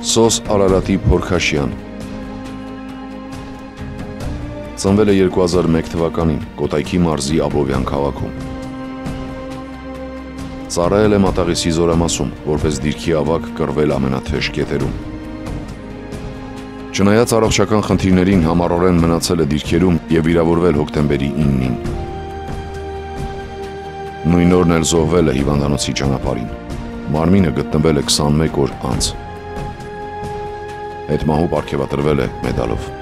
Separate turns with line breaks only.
Սոս Արարատի Փորքաշյան ծնվել է 2001 թվականին Կոտայքի մարզի Աբովյան քաղաքում։ Ծառայել է Մատաղիսի զորամասում, որպես դիրքի ավագ կռվել ամենաթեժ կետերում։ Չնայած առողջական խնդիրներին համառորեն մնացել է դիրքերում և վիրավորվել հոկտեմբերի 9-ին։ Նույն օրն էլ զոհվել է հիվանդանոցի ճանապարհին։ Մարմինը գտնվել է 21 օր անց։ Հետմահու պարգևատրվել է մեդալով։